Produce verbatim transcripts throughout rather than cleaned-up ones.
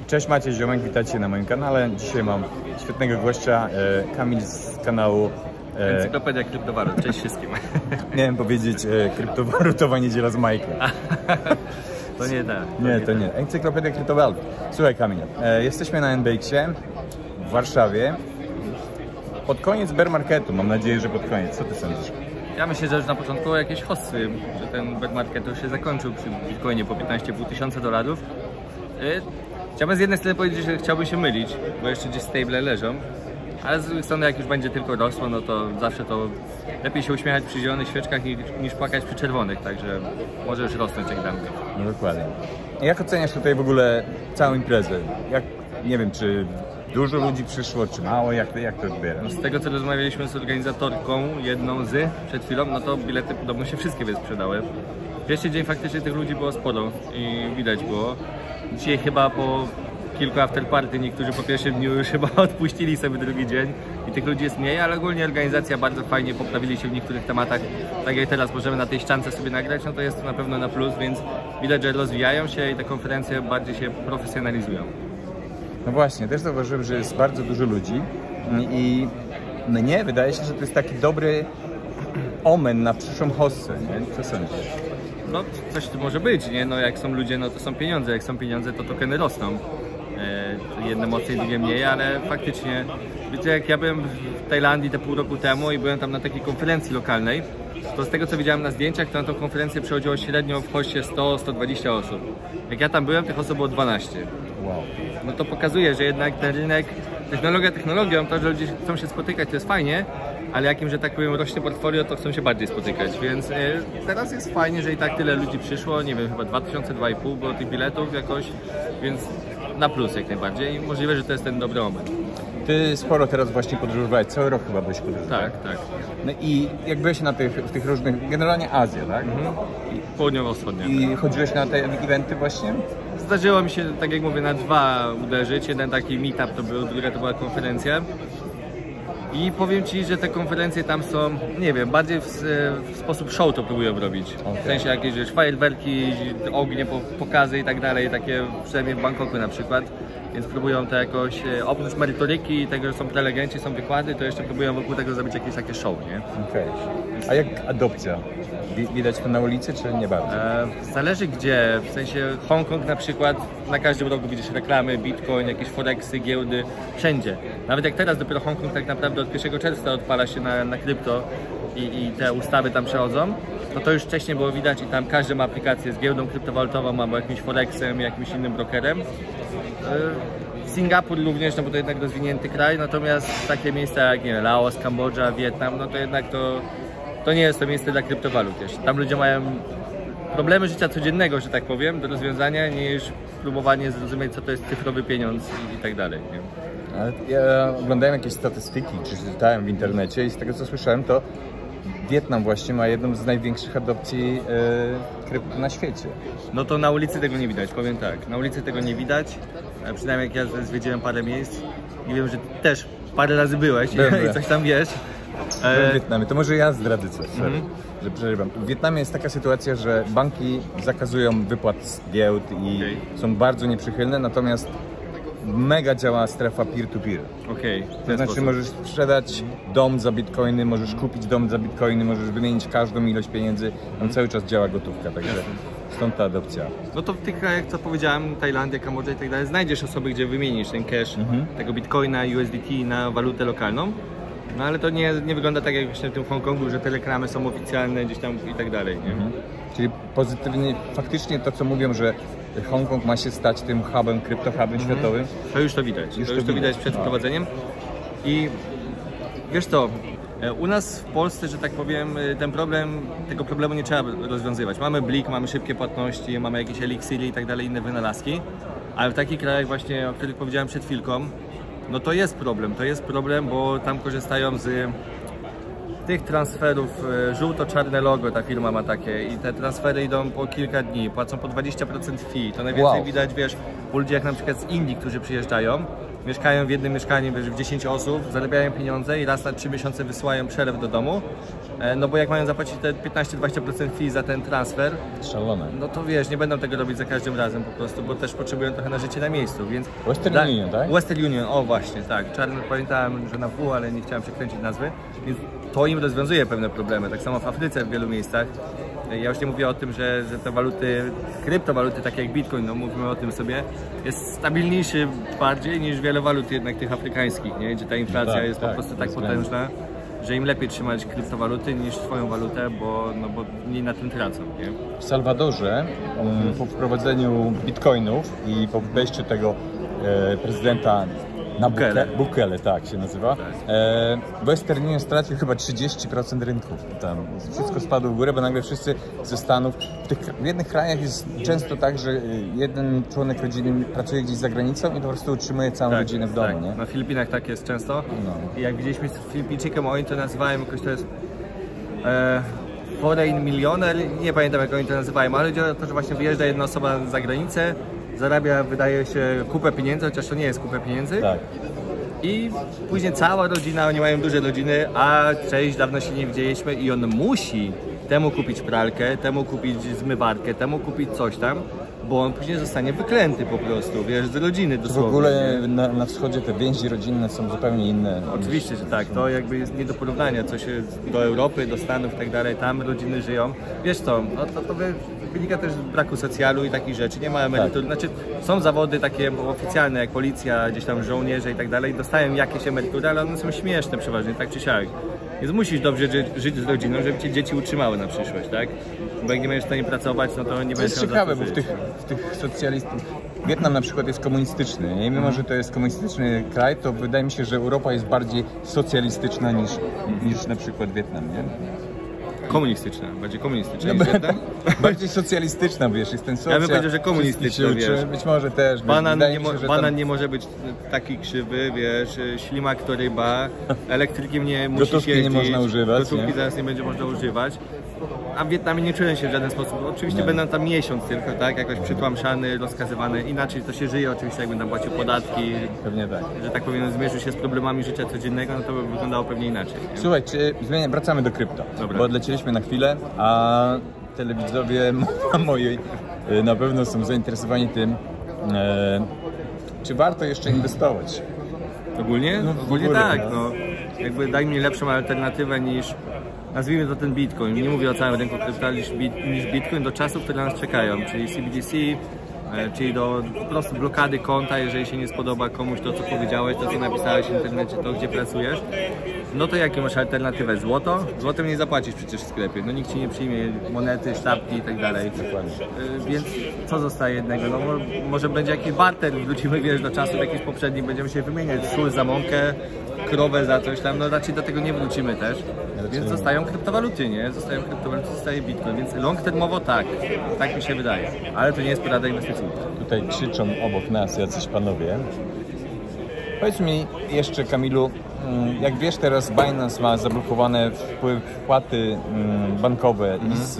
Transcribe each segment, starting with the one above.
Cześć, Maciej Ziomek, witajcie na moim kanale. Dzisiaj mam świetnego gościa, e, Kamil z kanału e, Encyklopedia Kryptowalut. Cześć wszystkim. Miałem powiedzieć e, kryptowalutowa niedziela z Majkiem. To nie da. To nie, nie, to nie. Encyklopedia Kryptowalut. Słuchaj, Kamil, e, jesteśmy na N B X-ie w Warszawie. Pod koniec bear marketu, mam nadzieję, że pod koniec. Co ty sądzisz? Ja myślę, że już na początku jakieś hossy, że ten bear market już się zakończył przy Bitcoinie po piętnaście i pół tysiąca dolarów. Chciałbym z jednej strony powiedzieć, że chciałbym się mylić, bo jeszcze gdzieś stable leżą, ale z drugiej strony jak już będzie tylko rosło, no to zawsze to lepiej się uśmiechać przy zielonych świeczkach niż, niż płakać przy czerwonych, także może już rosnąć jak damy. No dokładnie. Jak oceniasz tutaj w ogóle całą imprezę? Jak, nie wiem, czy dużo ludzi przyszło, czy mało? Jak, jak to odbierasz? No z tego co rozmawialiśmy z organizatorką, jedną z przed chwilą, no to bilety podobno się wszystkie wysprzedały. Pierwszy dzień faktycznie tych ludzi było sporo i widać było. Dzisiaj chyba po kilku afterparty niektórzy po pierwszym dniu już chyba odpuścili sobie drugi dzień i tych ludzi jest mniej, ale ogólnie organizacja bardzo fajnie, poprawili się w niektórych tematach. Tak jak teraz możemy na tej ściance sobie nagrać, no to jest to na pewno na plus, więc widać, że rozwijają się i te konferencje bardziej się profesjonalizują. No właśnie, też zauważyłem, że jest bardzo dużo ludzi i mnie wydaje się, że to jest taki dobry omen na przyszłą hossę, nie? Co sądzisz? No coś tu może być, nie? No jak są ludzie, no to są pieniądze, jak są pieniądze, to tokeny rosną. E, jedne mocniej, drugie mniej, ale faktycznie, wiecie, jak ja byłem w Tajlandii te pół roku temu i byłem tam na takiej konferencji lokalnej, to z tego co widziałem na zdjęciach, to na tą konferencję przychodziło średnio w hossie sto do stu dwudziestu osób. Jak ja tam byłem, tych osób było dwanaście. Wow. No to pokazuje, że jednak ten rynek, technologia technologią, to, że ludzie chcą się spotykać, to jest fajnie, ale jakim, że tak powiem, rośnie portfolio, to chcą się bardziej spotykać, więc e, teraz jest fajnie, że i tak tyle ludzi przyszło, nie wiem, chyba dwa tysiące, dwa i pół było tych biletów jakoś, więc na plus jak najbardziej i możliwe, że to jest ten dobry moment. Ty sporo teraz właśnie podróżowałeś, cały rok chyba byś podróżował. Tak, tak. No i jak byłeś na tych, w tych różnych, generalnie Azja, tak? Mhm. Południowo-wschodnia. I chodziłeś na te eventy właśnie? Zdarzyło mi się, tak jak mówię, na dwa uderzyć, jeden taki meetup to był, druga to była konferencja. I powiem Ci, że te konferencje tam są, nie wiem, bardziej w, w sposób show to próbują robić. Okay. W sensie jakieś wiesz, fajerwerki, ognie, pokazy i tak dalej, takie przynajmniej w Bangkoku na przykład. Więc próbują to jakoś, oprócz merytoryki i tego, że są prelegenci, są wykłady, to jeszcze próbują wokół tego zrobić jakieś takie show, nie? Okej. Okay. A jak adopcja? Widać to na ulicy, czy nie bardzo? E, zależy gdzie, w sensie Hongkong na przykład, na każdym rogu widzisz reklamy, Bitcoin, jakieś forexy, giełdy, wszędzie. Nawet jak teraz dopiero Hongkong tak naprawdę od pierwszego czerwca odpala się na, na krypto i, i te ustawy tam przechodzą, no to już wcześniej było widać i tam każdy ma aplikację z giełdą kryptowalutową albo jakimś forexem, jakimś innym brokerem. Singapur również, no bo to jednak rozwinięty kraj, natomiast takie miejsca jak nie wiem, Laos, Kambodża, Wietnam, no to jednak to, to nie jest to miejsce dla kryptowalut jeszcze. Tam ludzie mają problemy życia codziennego, że tak powiem, do rozwiązania, niż próbowanie zrozumieć, co to jest cyfrowy pieniądz i, i tak dalej. Nie? Ale ja oglądałem jakieś statystyki, czy czytałem w internecie i z tego co słyszałem, to Wietnam właśnie ma jedną z największych adopcji e, krypto na świecie. No to na ulicy tego nie widać, powiem tak. Na ulicy tego nie widać, przynajmniej jak ja zwiedziłem parę miejsc i wiem, że też parę razy byłeś i, i coś tam wiesz. Byłem w Wietnamie, to może ja zdradzę coś, sorry, mm-hmm. że przerywam. W Wietnamie jest taka sytuacja, że banki zakazują wypłat z giełd i okay. są bardzo nieprzychylne, natomiast mega działa strefa peer-to-peer. Okej. Okay, to znaczy sposób. Możesz sprzedać dom za bitcoiny, możesz kupić dom za bitcoiny, możesz wymienić każdą ilość pieniędzy, tam cały czas działa gotówka, także stąd ta adopcja. No to w tych krajach, co powiedziałem, Tajlandia, Kambodża i tak dalej, znajdziesz osoby, gdzie wymienisz ten cash, mhm. tego bitcoina, U S D T na walutę lokalną, no ale to nie, nie wygląda tak jak właśnie w tym Hongkongu, że te reklamy są oficjalne gdzieś tam i tak dalej, nie? Mhm. Czyli pozytywnie, faktycznie to co mówią, że Hongkong ma się stać tym hubem, kryptohubem mm. światowym. To już to widać, już to, już to widać przed wprowadzeniem. I wiesz co, u nas w Polsce, że tak powiem, ten problem, tego problemu nie trzeba rozwiązywać. Mamy Blik, mamy szybkie płatności, mamy jakieś eliksiry i tak dalej, inne wynalazki, ale w takich krajach właśnie, o których powiedziałem przed chwilką, no to jest problem, to jest problem, bo tam korzystają z tych transferów, żółto-czarne logo ta firma ma takie i te transfery idą po kilka dni, płacą po dwadzieścia procent fee, to najwięcej wow. widać, wiesz, Bo ludzie jak na przykład z Indii, którzy przyjeżdżają, mieszkają w jednym mieszkaniu, wiesz, w dziesięć osób, zarabiają pieniądze i raz na trzy miesiące wysyłają przelew do domu, no bo jak mają zapłacić te piętnaście do dwudziestu procent fee za ten transfer, szalone. No to wiesz, nie będą tego robić za każdym razem po prostu, bo też potrzebują trochę na życie na miejscu, więc... Western da, Union, tak? Western Union, o właśnie, tak. Czarny, pamiętałem, że na W, ale nie chciałem przekręcić nazwy, więc to im rozwiązuje pewne problemy. Tak samo w Afryce w wielu miejscach. Ja już nie mówię o tym, że, że te waluty, kryptowaluty takie jak Bitcoin, no mówimy o tym sobie, jest stabilniejszy bardziej niż wiele walut jednak tych afrykańskich, nie? Gdzie ta inflacja no tak, jest tak, po prostu tak potężna, że im lepiej trzymać kryptowaluty niż swoją walutę, bo, no bo mniej na tym tracą, nie? W Salwadorze um, po wprowadzeniu bitcoinów i po wejściu tego e, prezydenta na Bukele. Bukele, tak się nazywa. Tak. E, Western Union stracił chyba trzydzieści procent rynków. Tam wszystko spadło w górę, bo nagle wszyscy ze Stanów. W, tych, w jednych krajach jest często tak, że jeden członek rodziny pracuje gdzieś za granicą i po prostu utrzymuje całą tak, rodzinę w domu. Tak. Nie? Na Filipinach tak jest często. No. I jak widzieliśmy z Filipińczykiem, oni to nazywają jakoś to jest e, foreign millionaire, nie pamiętam jak oni to nazywają, ale chodzi o to, że właśnie wyjeżdża jedna osoba za granicę, zarabia, wydaje się, kupę pieniędzy, chociaż to nie jest kupę pieniędzy. Tak. I później cała rodzina, oni mają duże rodziny, a cześć, dawno się nie widzieliśmy i on musi temu kupić pralkę, temu kupić zmywarkę, temu kupić coś tam, bo on później zostanie wyklęty po prostu, wiesz, z rodziny dosłownie. W ogóle na, na wschodzie te więzi rodzinne są zupełnie inne. Oczywiście, że tak, to jakby jest nie do porównania, co się do Europy, do Stanów i tak dalej, tam rodziny żyją. Wiesz co, no to, to wynika też z braku socjalu i takich rzeczy, nie ma emerytur, tak. Znaczy są zawody takie oficjalne jak policja, gdzieś tam żołnierze i tak dalej, dostają jakieś emerytury, ale one są śmieszne przeważnie, tak czy siak. Więc musisz dobrze ży żyć z rodziną, żeby cię dzieci utrzymały na przyszłość, tak? Bo jak nie będziesz w stanie pracować, no to nie będziesz miał za co żyć. To jest ciekawe, bo w tych, w tych socjalistów... Wietnam na przykład jest komunistyczny, nie? Mimo że to jest komunistyczny kraj, to wydaje mi się, że Europa jest bardziej socjalistyczna niż, niż na przykład Wietnam, nie? Komunistyczna, bardziej komunistyczna no, niż Wietnam? Bardziej socjalistyczna, wiesz, jest ten socjal... Ja bym powiedział, że komunistyczna, wiesz. Być może też. Banan, nie, mi się, że banan tam... nie może być taki krzywy, wiesz, ślimak to ryba, elektrykiem nie musi gotówki jeździć, nie można używać, gotówki nie? zaraz nie będzie można używać. A w Wietnamie nie czułem się w żaden sposób. Oczywiście nie. Będą tam miesiąc tylko, tak? Jakoś przytłamszany, rozkazywany. Inaczej to się żyje oczywiście, jak będą płacił podatki. Pewnie tak. Że tak powiem, zmierzył się z problemami życia codziennego, no to by wyglądało pewnie inaczej. Nie? Słuchaj, czy zmienia, wracamy do krypto. Dobra. Bo odlecieliśmy na chwilę, a telewidzowie mojej na pewno są zainteresowani tym, e, czy warto jeszcze inwestować. Ogólnie? No, Ogólnie ogóle, tak. no. No. Jakby daj mi lepszą alternatywę niż, nazwijmy to ten Bitcoin. Nie mówię o całym rynku krypto, niż, niż Bitcoin do czasów, które nas czekają, czyli C B D C, czyli do po prostu blokady konta, jeżeli się nie spodoba komuś to, co powiedziałeś, to, co napisałeś w internecie, to, gdzie pracujesz. No to jakie masz alternatywę? Złoto? Złotem nie zapłacisz przecież w sklepie, no nikt ci nie przyjmie monety, sztabki i tak dalej. Dokładnie. Więc co zostaje jednego? No może będzie jakiś barter, wrócimy, wiesz, do czasów jakichś poprzednich, będziemy się wymieniać sól za mąkę, krowę za coś tam, no raczej do tego nie wrócimy też, więc zostają kryptowaluty, nie? Zostają kryptowaluty, zostaje Bitcoin, więc long termowo tak, tak mi się wydaje, ale to nie jest porada inwestycyjna. Tutaj krzyczą obok nas jacyś panowie. Powiedz mi jeszcze, Kamilu, jak wiesz, teraz Binance ma zablokowane wpłaty bankowe mm. z,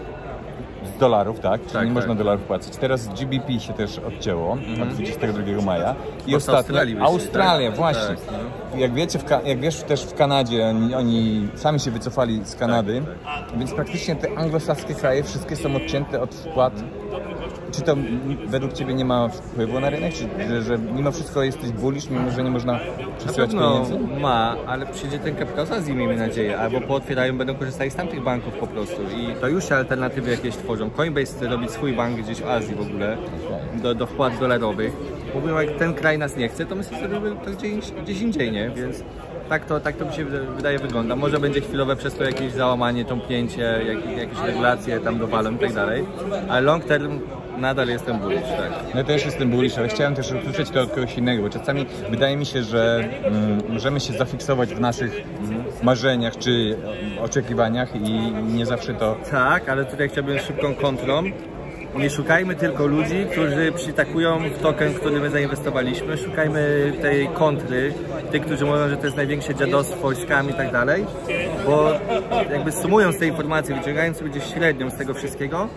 z dolarów, tak? Czyli tak, nie tak. można dolarów płacić. Teraz G B P się też odcięło mm. od dwudziestego drugiego maja. I ostatnio Australii Australia, tak? właśnie. Tak, no. Jak wiecie, w, jak wiesz, też w Kanadzie oni, oni sami się wycofali z Kanady, tak, tak. Więc praktycznie te anglosaskie kraje wszystkie są odcięte od wpłat. Czy to według Ciebie nie ma wpływu na rynek? Czy że, że mimo wszystko jesteś bullish, mimo że nie można przesyłać pieniędzy? Ma, ale przyjdzie ten kapitał z Azji, miejmy nadzieję, albo pootwierają, będą korzystali z tamtych banków po prostu i to już się alternatywy jakieś tworzą. Coinbase chce robić swój bank gdzieś w Azji w ogóle, do, do wpłat dolarowych. Mówią, jak ten kraj nas nie chce, to my sobie zrobimy to gdzieś, gdzieś indziej, nie? Więc tak to, tak to mi się wydaje wygląda. Może będzie chwilowe przez to jakieś załamanie, tąpnięcie, jak, jakieś regulacje tam dowalą i tak dalej, ale long term nadal jestem bullish, tak. No ja też jestem bullish, ale chciałem też usłyszeć to od kogoś innego, bo czasami wydaje mi się, że mm, możemy się zafiksować w naszych mm, marzeniach czy oczekiwaniach i nie zawsze to... Tak, ale tutaj chciałbym szybką kontrą. Nie szukajmy tylko ludzi, którzy przytakują w token, w który my zainwestowaliśmy. Szukajmy tej kontry, tych, którzy mówią, że to jest największe dziadostwo, skam i tak dalej. Bo jakby sumując te informacje, wyciągając sobie gdzieś średnią z tego wszystkiego,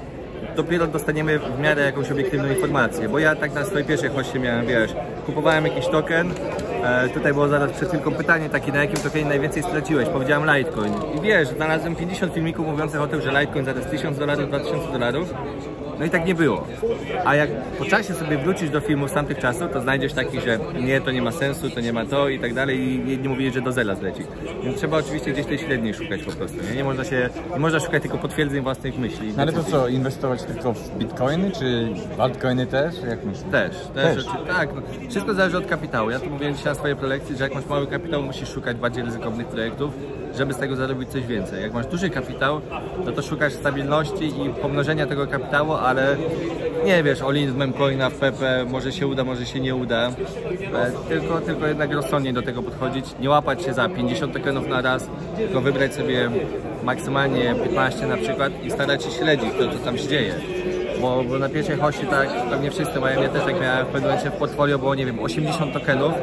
dopiero dostaniemy w miarę jakąś obiektywną informację, bo ja tak na swojej pierwszej hoście miałem, wiesz, kupowałem jakiś token, e, tutaj było zaraz przed chwilką pytanie takie, na jakim tokenie najwięcej straciłeś, powiedziałem Litecoin i wiesz, znalazłem pięćdziesiąt filmików mówiących o tym, że Litecoin zaraz tysiąc dolarów, dwa tysiące dolarów, no i tak nie było. A jak po czasie sobie wrócisz do filmów z tamtych czasów, to znajdziesz taki, że nie, to nie ma sensu, to nie ma to i tak dalej i jedni mówili, że do zera zleci. Więc trzeba oczywiście gdzieś tej średniej szukać po prostu, nie? Nie można się, nie można szukać tylko potwierdzeń własnych myśli. No ale to co, inwestować tylko w bitcoiny, czy w altcoiny też? Jak myślisz? Też, też, Też. tak. No, wszystko zależy od kapitału. Ja tu mówiłem dzisiaj na swojej prelekcji, że jak masz mały kapitał, musisz szukać bardziej ryzykownych projektów, żeby z tego zarobić coś więcej. Jak masz duży kapitał, no to szukasz stabilności i pomnożenia tego kapitału, ale nie wiesz, all-in w memcoina, w Pepe, może się uda, może się nie uda. E, tylko, tylko jednak rozsądnie do tego podchodzić, nie łapać się za pięćdziesiąt tokenów na raz, tylko wybrać sobie maksymalnie piętnaście na przykład i starać się śledzić to, co tam się dzieje. Bo, bo na pierwszej hości tak pewnie wszyscy mają, ja też tak miałem w pewnym momencie w portfolio było, nie wiem, osiemdziesiąt tokenów.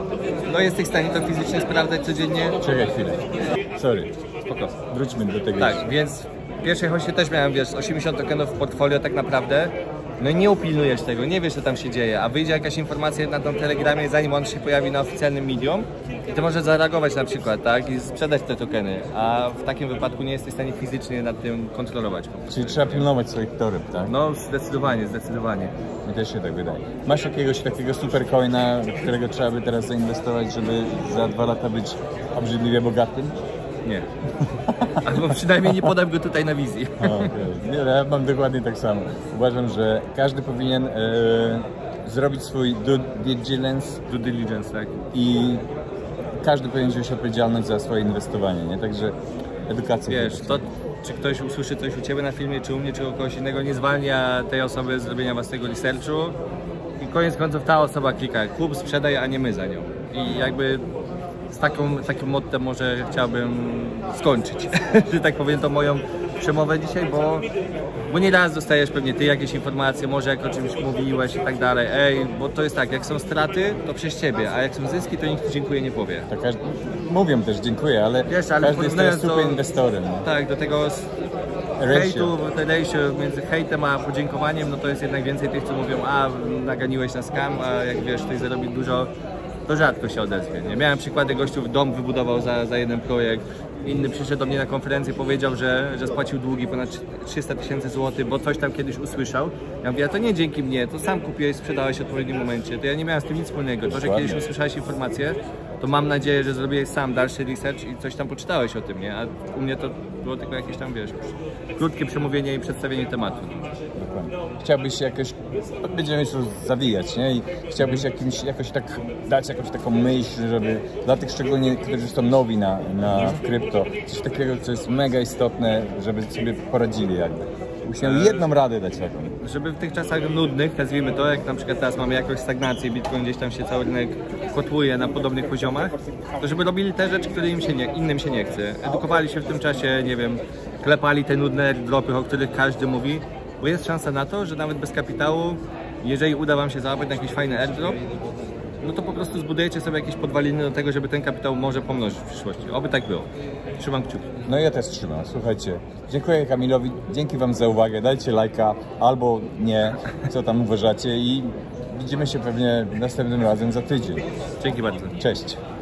No jesteś w stanie to fizycznie sprawdzać codziennie. Czekaj chwilę. Sorry. Spoko. Wróćmy do tego. Tak, jeszcze. więc w pierwszej hoście też miałem, wiesz, osiemdziesiąt tokenów w portfolio tak naprawdę. No i nie upilnujesz tego, nie wiesz, co tam się dzieje, a wyjdzie jakaś informacja na tym telegramie, zanim on się pojawi na oficjalnym medium i ty możesz zareagować na przykład, tak, i sprzedać te tokeny, a w takim wypadku nie jesteś w stanie fizycznie nad tym kontrolować. Czyli trzeba pilnować swoich toreb, tak? No zdecydowanie, zdecydowanie. Mi też się tak wydaje. Masz jakiegoś takiego supercoina, w którego trzeba by teraz zainwestować, żeby za dwa lata być obrzydliwie bogatym? Nie. Albo przynajmniej nie podam go tutaj na wizji. Okay. Nie, ja mam dokładnie tak samo. Uważam, że każdy powinien e, zrobić swój due diligence, Due diligence, tak. i każdy powinien wziąć odpowiedzialność za swoje inwestowanie, nie? Także edukacja. Wiesz, to czy ktoś usłyszy coś u Ciebie na filmie, czy u mnie, czy u kogoś innego, nie zwalnia tej osoby z zrobienia własnego researchu i koniec końców ta osoba klika kup, sprzedaj, a nie my za nią. I jakby z taką, takim mottem może chciałbym skończyć, że tak powiem, to moją przemowę dzisiaj, bo, bo nie raz dostajesz pewnie Ty jakieś informacje, może jak o czymś mówiłeś i tak dalej, ej, bo to jest tak, jak są straty, to przez Ciebie, a jak są zyski, to nikt dziękuję nie powie. To każdy, mówią też dziękuję, ale, Wiesz, ale każdy jest teraz porównując super do- inwestorem. Nie? Tak, do tego s- Ratio. hejtu, te ratio między hejtem a podziękowaniem, no to jest jednak więcej tych, co mówią, a naganiłeś na scam, a jak wiesz, ktoś zarobi dużo, to rzadko się odezwie. Nie? Miałem przykłady gościów, dom wybudował za, za jeden projekt, inny przyszedł do mnie na konferencję, powiedział, że, że spłacił długi ponad trzysta tysięcy złotych, bo coś tam kiedyś usłyszał. Ja mówię, a to nie dzięki mnie, to sam kupiłeś, sprzedałeś w odpowiednim momencie, to ja nie miałem z tym nic wspólnego. To, że kiedyś usłyszałeś informację, to mam nadzieję, że zrobiłeś sam dalszy research i coś tam poczytałeś o tym, nie? A u mnie to było tylko jakieś tam, wiesz, krótkie przemówienie i przedstawienie tematu. Dokładnie. Chciałbyś jakoś, będziemy już zawijać, nie? I chciałbyś jakimś, jakoś tak dać jakąś taką myśl, żeby dla tych szczególnie, którzy są nowi na, na w krypto, coś takiego, co jest mega istotne, żeby sobie poradzili jakby. Musimy jedną radę dać taką. Żeby w tych czasach nudnych, nazwijmy to, jak na przykład teraz mamy jakąś stagnację, Bitcoin gdzieś tam się cały rynek kotłuje na podobnych poziomach, to żeby robili te rzeczy, które im się nie, innym się nie chce. Edukowali się w tym czasie, nie wiem, klepali te nudne airdropy, o których każdy mówi, bo jest szansa na to, że nawet bez kapitału, jeżeli uda Wam się załapać na jakiś fajny airdrop, no to po prostu zbudujecie sobie jakieś podwaliny do tego, żeby ten kapitał może pomnożyć w przyszłości. Oby tak było. Trzymam kciuki. No ja też trzymam, słuchajcie. Dziękuję Kamilowi, dzięki Wam za uwagę, dajcie lajka albo nie, co tam uważacie i widzimy się pewnie następnym razem za tydzień. Dzięki bardzo. Cześć.